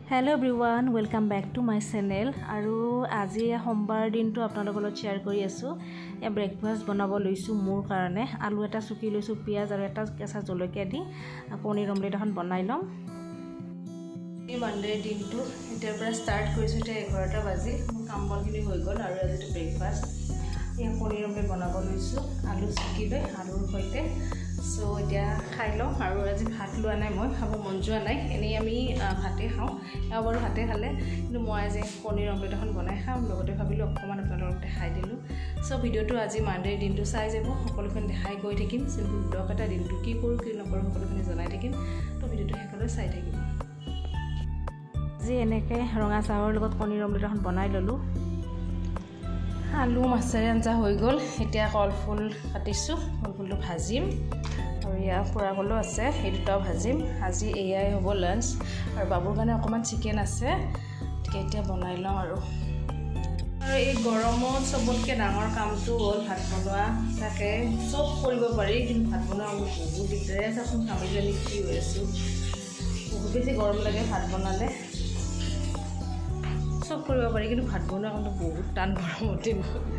Hello everyone, welcome back to my channel. আৰু আজি সোমবাৰ দিনটো আপোনালোকৰ লগত শেয়াৰ কৰি আছো। এই ব্ৰেকফাষ্ট বনাব লৈছো মোৰ কাৰণে। আলু এটা চুকি লৈছো, পিয়াজ আৰু এটা কেঁচা জলকীয়া দি পনীৰ অমলেট এখন বনাই লম। এই মানডে দিনটো এতিয়াৰ পৰা ষ্টাৰ্ট কৰিছো। এতিয়া 11টা বাজি মোৰ কাম বনখিনি হৈ গ'ল আৰু আজি ব্ৰেকফাষ্ট এই পনীৰ অমলেট বনাব লৈছো। আলু চুকি লৈ আলুৰ সৈতে সো এতিয়া খাই লওঁ আৰু আজি ভাত লোৱা নাই, মই খাব মন যোৱা নাই। এনেই আমি ভাতে খাওঁ, এওঁ বাৰু ভাতে খালে, কিন্তু মই আজি পনীৰ অমলেট এখন বনাই খাম। লগতে ভাবিলোঁ অকণমান আপোনালোকক দেখাই দিলোঁ। সো ভিডিঅ'টো আজি মানডেৰ দিনটো চাই যাব, সকলোখিনি দেখাই গৈ থাকিম। চিম্পুল ব্লগ এটা দিনটো কি কৰোঁ কি নকৰোঁ সকলোখিনি জনাই থাকিম। তো ভিডিঅ'টো শেষলৈ চাই থাকিম। আজি এনেকৈ ৰঙা চাহৰ লগত পনীৰ অমলেট এখন বনাই ল'লোঁ। আলু মাছেৰে আঞ্জা হৈ গ'ল। এতিয়া কলফুল কাটিছোঁ, কলফুলটো ভাজিম আৰু ইয়াৰ পোৰা কলো আছে, এই দুটাও ভাজিম। আজি এয়াই হ'ব লাঞ্চ আৰু বাবুৰ কাৰণে অকণমান চিকেন আছে, গতিকে এতিয়া বনাই লওঁ। আৰু এই গৰমত চবতকৈ ডাঙৰ কামটো হ'ল ভাত বনোৱা। তাকে চব কৰিব পাৰি, কিন্তু ভাত বনোৱা মোৰ বহুত দিগদাৰ। চাচোন কামিজনী কি হৈ আছোঁ, বহুত বেছি গৰম লাগে ভাত বনালে। চব কৰিব পাৰি, কিন্তু ভাত বনোৱা কামটো বহুত টান গৰমতে।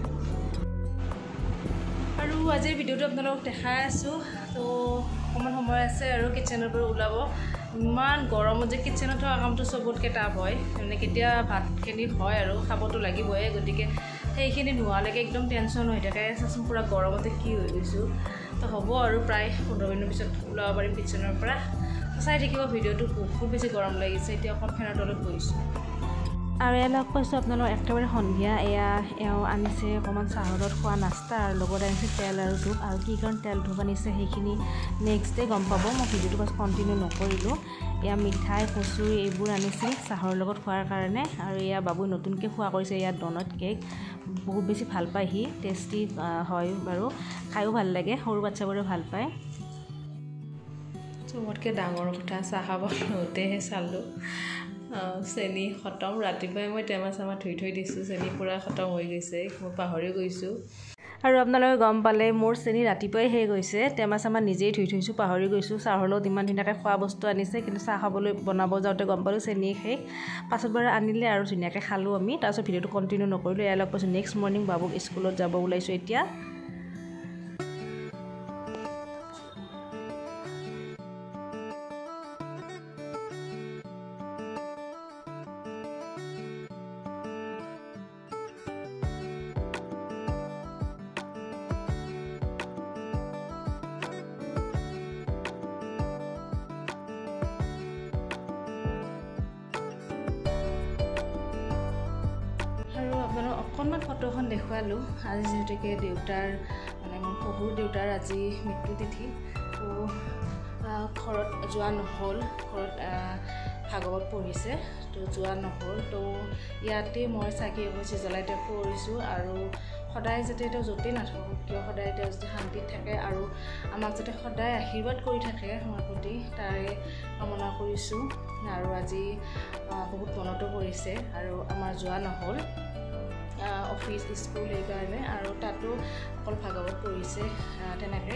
আৰু আজিৰ ভিডিঅ'টো আপোনালোকক দেখাই আছোঁ। তো অকণমান সময় আছে আৰু কিটচেনৰ পৰা ওলাব। ইমান গৰমত যে কিটচেনত থকা কামটো চবতকৈ টাফ হয়, মানে কেতিয়া ভাতখিনি হয় আৰু খাবতো লাগিবই, গতিকে সেইখিনি নোহোৱালৈকে একদম টেনশ্যন হৈ থাকে। চাচোন পূৰা গৰমতে কি হৈ গৈছোঁ। তো হ'ব আৰু প্ৰায় 15 মিনিটৰ পিছত ওলাব পাৰিম কিটচেনৰ পৰা। চাই থাকিব ভিডিঅ'টো, বহুত বেছি গৰম লাগিছে। এতিয়া অকণ ফেনৰ তলত বহিছোঁ। আৰু এয়া লগ পাইছোঁ আপোনালোক একেবাৰে সন্ধিয়া। এওঁ আনিছে অকণমান চাহৰ লগত খোৱা নাস্তা, আৰু লগত আনিছে তেল আৰু ধূপ। আৰু কি কাৰণ তেল ধূপ আনিছে সেইখিনি নেক্সট ডে গম পাব, মই ভিডিঅ'টো বাছ কণ্টিনিউ নকৰিলোঁ। এয়া মিঠাই কচুৰি এইবোৰ আনিছিল চাহৰ লগত খোৱাৰ কাৰণে। আৰু এয়া বাবুই নতুনকৈ খোৱা কৰিছে, ইয়াত ডনাট কেক বহুত বেছি ভাল পায় সি, টেষ্টি হয় বাৰু, খায়ো ভাল লাগে, সৰু বাচ্চাবোৰে ভাল পায়। চবতকৈ ডাঙৰ কথা চাহ খাব লওঁতেহে চালোঁ চেনি খতম। ৰাতিপুৱাই মই টেমা চেমা ধুই থৈ দিছোঁ, চেনি পূৰা খতম হৈ গৈছে, মই পাহৰি গৈছোঁ। আৰু আপোনালোকে গম পালে মোৰ চেনি ৰাতিপুৱাই শেষ গৈছে। টেমা চেমা নিজেই ধুই থৈছোঁ, পাহৰি গৈছোঁ। চাহৰ লগত ইমান ধুনীয়াকৈ খোৱা বস্তু আনিছে, কিন্তু চাহ খাবলৈ বনাব যাওঁতে গম পালোঁ চেনি শেষ। পাছত বাৰু আনিলে আৰু ধুনীয়াকৈ খালোঁ আমি। তাৰপিছত ভিডিঅ'টো কণ্টিনিউ নকৰিলোঁ। এয়া লগ পাইছোঁ নেক্সট মৰ্ণিং, বাবুক স্কুলত যাব ওলাইছোঁ এতিয়া। অকণমান ফটোখন দেখুৱালোঁ। আজি যিহেতুকে দেউতাৰ মানে মোৰ শহুৰ দেউতাৰ আজি মৃত্যু তিথি, তো ঘৰত যোৱা নহ'ল। ঘৰত ভাগৱত পঢ়িছে, তো যোৱা নহ'ল। তো ইয়াতে মই চাকি এগছি জ্বলাই তেওঁক কৰিছোঁ। আৰু সদায় যাতে তেওঁ য'তেই নাথাকক কিয়, সদায় তেওঁ যাতে শান্তিত থাকে আৰু আমাক যাতে সদায় আশীৰ্বাদ কৰি থাকে আমাৰ প্ৰতি, তাৰে কামনা কৰিছোঁ। আৰু আজি বহুত মনতো পৰিছে আৰু আমাৰ যোৱা নহ'ল অফিচ স্কুল সেইকাৰণে। আৰু তাতো অকল ভাগৱত পৰিছে তেনেকৈ।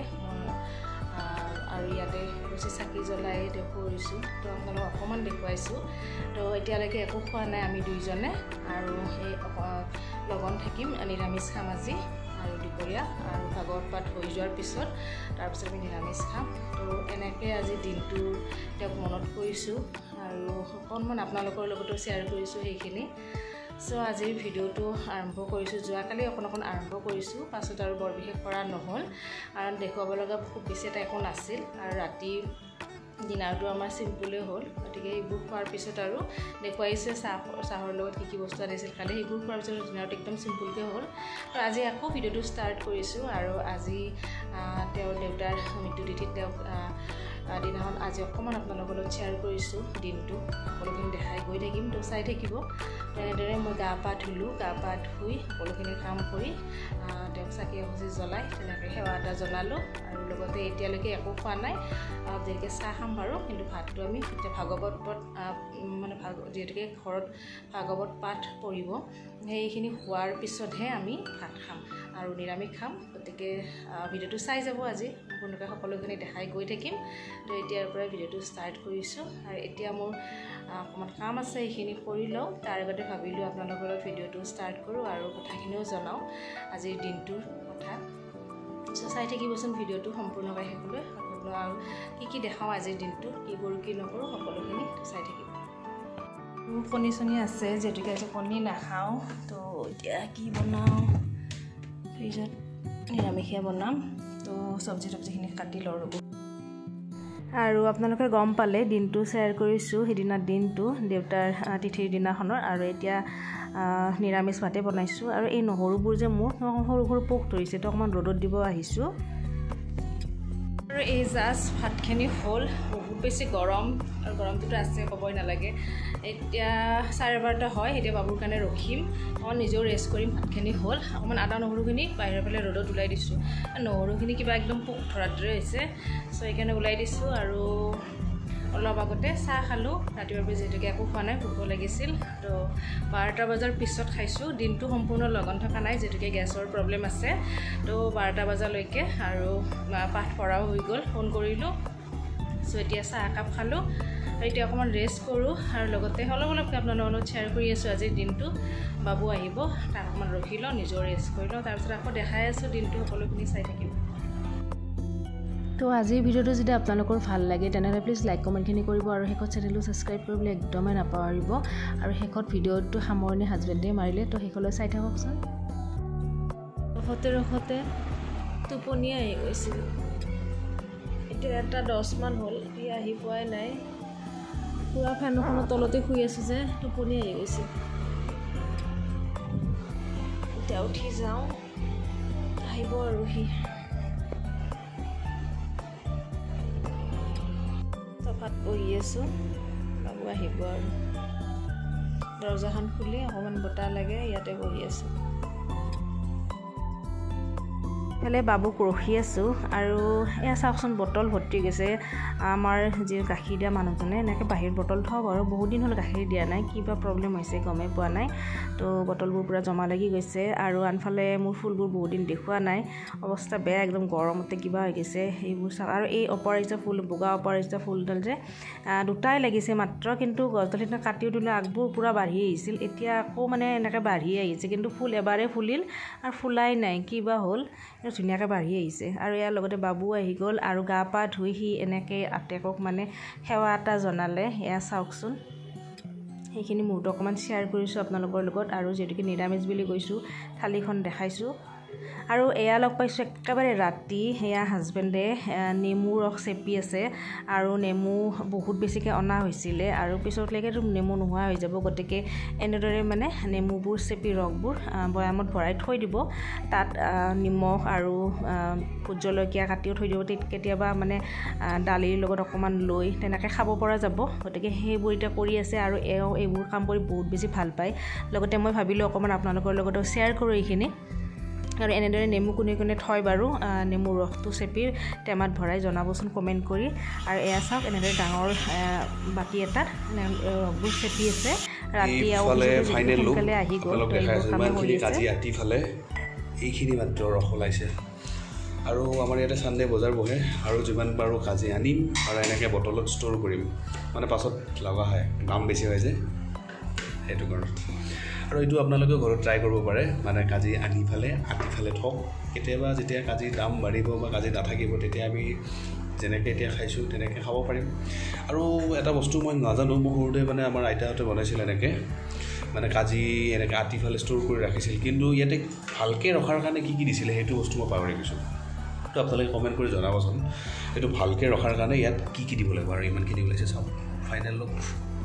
আৰু ইয়াতে বেছি চাকি জ্বলাই তেওঁ কৰিছোঁ। তো আপোনালোকক অকণমান দেখুৱাইছোঁ। তো এতিয়ালৈকে একো খোৱা নাই আমি দুইজনে, আৰু সেই লগন থাকিম, নিৰামিষ খাম আজি আৰু দুপৰীয়া। আৰু ভাগৱত পাঠ হৈ যোৱাৰ পিছত তাৰপিছত আমি নিৰামিষ খাম। তো এনেকৈ আজি দিনটো তেওঁক মনত কৰিছোঁ আৰু অকণমান আপোনালোকৰ লগতো শ্বেয়াৰ কৰিছোঁ সেইখিনি। চ' আজিৰ ভিডিঅ'টো আৰম্ভ কৰিছোঁ। যোৱাকালি অকণ আৰম্ভ কৰিছোঁ, পাছত আৰু বৰ বিশেষ কৰা নহ'ল, কাৰণ দেখুৱাব লগা খুব বেছি এটা একো নাছিল। আৰু ৰাতি ডিনাৰটো আমাৰ চিম্পুলেই হ'ল, গতিকে সেইবোৰ খোৱাৰ পিছত আৰু দেখুৱাইছে চাহৰ লগত কি বস্তু আনিছিল খালি, সেইবোৰ খোৱাৰ পিছত ডিনাৰটো একদম চিম্পুলকৈ হ'ল। আৰু আজি আকৌ ভিডিঅ'টো ষ্টাৰ্ট কৰিছোঁ। আৰু আজি তেওঁৰ দেউতাৰ মৃত্যু তিথিত তেওঁক দিনাখন আজি অকণমান আপোনালোকৰ লগত শ্বেয়াৰ কৰিছোঁ দিনটো, সকলোখিনি দেখাই গৈ থাকিম। তো চাই থাকিব। তেনেদৰে মই গা পা ধুলোঁ, গা পা ধুই সকলোখিনি কাম কৰি তেওঁক চাকি এগছি জ্বলাই তেনেকৈ সেৱা এটা জনালোঁ। আৰু লগতে এতিয়ালৈকে একো খোৱা নাই, দেৰিকৈ চাহ খাম বাৰু, কিন্তু ভাতটো আমি এতিয়া ভাগৱত মানে যিহেতুকে ঘৰত ভাগৱত পাঠ পঢ়িব, সেইখিনি হোৱাৰ পিছতহে আমি ভাত খাম আৰু নিৰামিষ খাম। গতিকে ভিডিঅ'টো চাই যাব আজি, সম্পূৰ্ণকৈ সকলোখিনি দেখাই গৈ থাকিম তো এতিয়াৰ পৰা ভিডিঅ'টো ষ্টাৰ্ট কৰিছোঁ আৰু এতিয়া মোৰ অকণমান কাম আছে এইখিনি কৰি লওঁ তাৰ আগতে ভাবিলোঁ আপোনালোকৰ লগত ভিডিঅ'টো ষ্টাৰ্ট কৰোঁ আৰু কথাখিনিও জনাওঁ আজিৰ দিনটোৰ কথা চ' চাই থাকিবচোন ভিডিঅ'টো সম্পূৰ্ণকৈ শেষলৈ আৰু কি দেখাওঁ আজিৰ দিনটো কি কৰোঁ কি নকৰোঁ সকলোখিনি চাই থাকিব কণী চনি আছে যিহেতুকে আজি কণী নাখাওঁ তো এতিয়া কি বনাওঁ ফ্ৰিজত নিৰামিষে বনাম তো চব্জিখিনি কাটি লওঁ ৰ'ব আৰু আপোনালোকে গম পালে দিনটো শ্বেয়াৰ কৰিছোঁ সেইদিনা দিনটো দেউতাৰ তিথিৰ দিনাখনৰ আৰু এতিয়া নিৰামিষ ভাতে বনাইছোঁ আৰু এই নহৰুবোৰ যে মোৰ সৰু সৰু পোক ধৰিছে তো অকণমান ৰ'দত দিব আহিছোঁ আৰু এই জাষ্ট ভাতখিনি হ'ল বহুত বেছি গৰম আৰু গৰমটোতো আছে ক'বই নালাগে এতিয়া 12:30 হয় এতিয়া বাবুৰ কাৰণে ৰখিম অকণমান নিজেও ৰেষ্ট কৰিম ভাতখিনি হ'ল অকণমান আদা নহৰুখিনি বাহিৰৰ ফালে ৰ'দত ওলাই দিছোঁ নহৰুখিনি কিবা একদম পোক ধৰাৰ দৰে হৈছে চ' সেইকাৰণে ওলাই দিছোঁ আৰু অলপ আগতে চাহ খালোঁ ৰাতিপুৱাৰ পৰা যিহেতুকে একো খোৱা নাই ভোক লাগিছিল তো 12টা বজাৰ পিছত খাইছোঁ দিনটো সম্পূৰ্ণ লগন থকা নাই যিহেতুকে গেছৰ প্ৰব্লেম আছে তো 12টা বজালৈকে আৰু পাঠ পঢ়াও হৈ গ'ল ফোন কৰিলোঁ চ' এতিয়া চাহ একাপ খালোঁ আৰু এতিয়া অকণমান ৰেষ্ট কৰোঁ আৰু লগতে অলপকৈ আপোনালোকৰ লগত শ্বেয়াৰ কৰি আছোঁ আজিৰ দিনটো বাবু আহিব তাক অকণমান ৰখি লওঁ নিজৰ ৰেষ্ট কৰি লওঁ তাৰপিছত আকৌ দেখাই আছোঁ দিনটো সকলোখিনি চাই থাকিব তো আজিৰ ভিডিঅ'টো যদি আপোনালোকৰ ভাল লাগে তেনেহ'লে প্লিজ লাইক কমেণ্টখিনি কৰিব আৰু শেষত চেনেলটো ছাবস্ক্ৰাইব কৰিবলৈ একদমেই নাপাহৰিব আৰু শেষত ভিডিঅ'টো সামৰণি হাজবেণ্ডে মাৰিলে তো শেষলৈ চাই থাককচোন ৰখতে টোপনি আহি গৈছিল এতিয়া 1:10 মান হ'ল সি আহি পোৱাই নাই পুৰা ফেনখনৰ তলতে শুই আছোঁ যে টোপনি আহি গৈছিল এতিয়া উঠি যাওঁ আহিব আৰু সি চফাত বহি আছোঁ বাবু আহিব আৰু দৰজাখন খুলি অকণমান বতাহ লাগে ইয়াতে বহি আছোঁ ইফালে বাবুক ৰখি আছোঁ আৰু এয়া চাওকচোন বটল ভৰ্তি গৈছে আমাৰ যি গাখীৰ দিয়া মানুহজনে এনেকৈ বাহিৰত বটল থওঁ আৰু বহুত দিন হ'ল গাখীৰ দিয়া নাই কিবা প্ৰব্লেম হৈছে গমেই পোৱা নাই তো বটলবোৰ পূৰা জমা লাগি গৈছে আৰু আনফালে মোৰ ফুলবোৰ বহুত দিন দেখুওৱা নাই অৱস্থা বেয়া একদম গৰমতে কিবা হৈ গৈছে এইবোৰ চাওক আৰু এই অপৰাজিতা ফুল বগা অপৰাজিতা ফুলডাল যে দুটাই লাগিছে মাত্ৰ কিন্তু গছডাল সিদিনা কাটিও দিলে আগবোৰ পূৰা বাঢ়ি আহিছিল এতিয়া আকৌ মানে এনেকৈ বাঢ়ি আহিছে কিন্তু ফুল এবাৰে ফুলিল আৰু ফুলাই নাই কিবা হ'ল ধুনীয়াকৈ বাঢ়ি আহিছে আৰু ইয়াৰ লগতে বাবু আহি গ'ল আৰু গা পা ধুই সি এনেকৈ আতেকক মানে সেৱা এটা জনালে এয়া চাওকচোন সেইখিনি মুহূৰ্ত অকণমান শ্বেয়াৰ কৰিছোঁ আপোনালোকৰ লগত আৰু যিহেতুকে নিৰামিষ বুলি কৈছোঁ থালিখন দেখাইছোঁ আৰু এয়া লগ পাইছোঁ একেবাৰে ৰাতি সেয়া হাজবেণ্ডে নেমু ৰস চেপি আছে আৰু নেমু বহুত বেছিকৈ অনা হৈছিলে আৰু পিছতলৈকেতো নেমু নোহোৱা হৈ যাব গতিকে এনেদৰে মানে নেমুবোৰ চেপি ৰসবোৰ বৈয়ামত ভৰাই থৈ দিব তাত নিমখ আৰু ভোট জলকীয়া কাটিও থৈ দিব কেতিয়াবা মানে দালিৰ লগত অকণমান লৈ তেনেকৈ খাব পৰা যাব গতিকে সেইবোৰ এতিয়া কৰি আছে আৰু এইবোৰ কাম কৰি বহুত বেছি ভাল পায় লগতে মই ভাবিলোঁ অকণমান আপোনালোকৰ লগতো শ্বেয়াৰ কৰোঁ এইখিনি আৰু এনেদৰে নেমু কোনে থয় বাৰু নেমু ৰসটো চেপি টেমাত ভৰাই জনাবচোন কমেণ্ট কৰি আৰু এয়া চাওক এনেদৰে ডাঙৰ বাতি এটাত ৰসবোৰ চেপি আছে ৰাতি সোনকালে আহি গ'ল কাজি ৰাতিফালে এইখিনি মাত্ৰ ৰস ওলাইছে আৰু আমাৰ ইয়াতে চানডে বজাৰ বহে আৰু যিমান পাৰোঁ কাজি আনিম আৰু এনেকৈ বটলত ষ্ট'ৰ কৰিম মানে পাছত লগা হয় দাম বেছি হয় যে সেইটো কাৰণে আৰু এইটো আপোনালোকে ঘৰত ট্ৰাই কৰিব পাৰে মানে কাজি আনি ফালে থওক কেতিয়াবা যেতিয়া কাজিৰ দাম বাঢ়িব বা কাজি নাথাকিব তেতিয়া আমি যেনেকৈ এতিয়া খাইছোঁ তেনেকৈ খাব পাৰিম আৰু এটা বস্তু মই নাজানো মোৰ সৰুতে মানে আমাৰ আইতাহঁতে বনাইছিল এনেকৈ মানে কাজি এনেকৈ আতিফালে ষ্ট'ৰ কৰি ৰাখিছিল কিন্তু ইয়াতে ভালকৈ ৰখাৰ কাৰণে কি দিছিলে সেইটো বস্তু মই পাহৰি গৈছোঁ তো আপোনালোকে কমেণ্ট কৰি জনাবচোন এইটো ভালকৈ ৰখাৰ কাৰণে ইয়াত কি দিব লাগিব আৰু ইমানখিনি ওলাইছে চাওক ফাইনেল লওক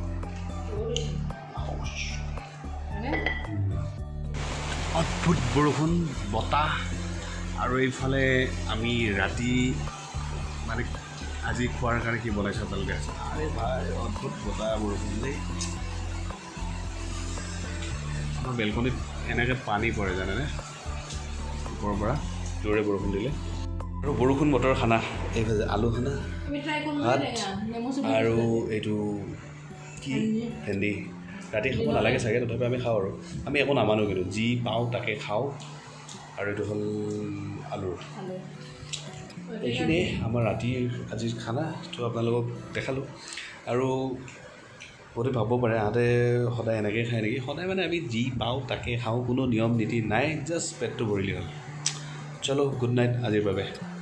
অদ্ভুত বৰষুণ বতাহ আৰু এইফালে আমি ৰাতি মানে আজি খোৱাৰ কাৰণে কি বনাইছে আপোনালোকে আছে আৰে ভাই অদ্ভুত বতাহ বৰষুণ দেই আমাৰ বেলকনিত এনেকৈ পানী পৰে জানেনে ওপৰৰ পৰা জোৰে বৰষুণ দিলে আৰু বৰষুণ বতৰ খানা এইফালে আলু খানা ভাত আৰু এইটো কি ভেন্দি ৰাতি খাব নালাগে চাগে তথাপি আমি খাওঁ আৰু আমি একো নামানো কিন্তু যি পাওঁ তাকে খাওঁ আৰু এইটো হ'ল আলুৰ এইখিনিয়ে আমাৰ ৰাতিৰ আজিৰ খানা তো আপোনালোকক দেখালোঁ আৰু বহুতে ভাবিব পাৰে আহঁতে সদায় এনেকৈ খায় নেকি সদায় মানে আমি যি পাওঁ তাকে খাওঁ কোনো নিয়ম নীতি নাই জাষ্ট পেটটো ভৰিলেই হ'ল চলো গুড নাইট আজিৰ বাবে